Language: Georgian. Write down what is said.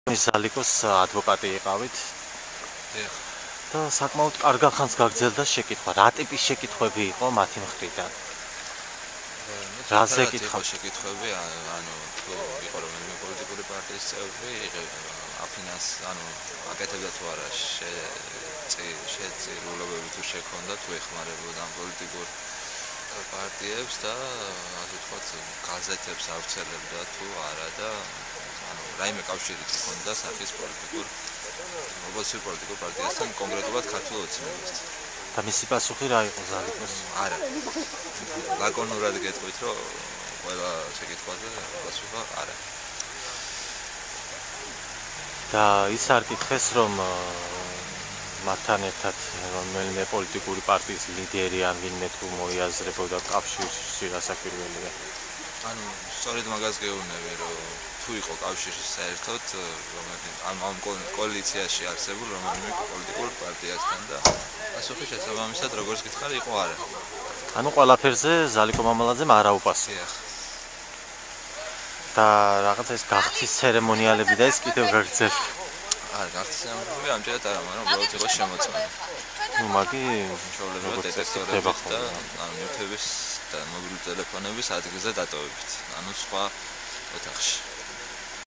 ზალიკოს ადვოკატი იყავით. და საკმაოდ კარგად ხანს გაგრძელდა შეკითხვა. რა ტიპის შეკითხვები იყო მათი მხრიდან? რაზე კითხვა შეკითხვები, ანუ თუ იყო რომელიმე პოლიტიკური პარტიის წევრი, აფინანს, ანუ აკეთებდა თუ არა შეწირულობები თუ შექონდა, თუ ეხმარებოდა ამ პოლიტიკურ პარტიებს და ასე ვთქვათ, გაზეთებს ავრცელებდა თუ არა და ანუ რაიმე კავშირი ჰქონდა სახის ოპოზიციურ პოლიტიკურ პარტიასთან, კონკრეტულად ქართულ ოცნებასთან. და მისი პასუხი რა იყო ზალიკოს? არა. ლაკონურად გეტყვით, რომ ყველა შეკითხვაზე პასუხი არა. და ის არ კითხეს, რომ მათთან ერთად რომელიმე პოლიტიკური პარტიის ლიდერი ან ვინმე თუ მოიაზრებოდა კავშირში რასაკვირველია. ანუ სწორედ მაგას გეუბნები, რომ თუ იყო კავშირი საერთოდ ამ კოალიციაში არსებულ რომელიმე პოლიტიკურ პარტიასთან და პასუხი შესაბამისად როგორც გითხარი იყო არა. ანუ ყველაფერზე ზალიკო მამალაძემ არა უპასუხა. და რაღაცა ეს გახსნის ცერემონიალები და ეს კიდევ გაგრძელდა. არა, გახსნის ცერემონიალები ამჯერად არა, მაგრამ უბრალოდ იყო შემოწმება. ნუ მაგი ჩვეულებრივად დეტექტორების და ნივთების და მობილური ტელეფონების ადგილზე დატოვებით. ანუ სხვა ოთახში.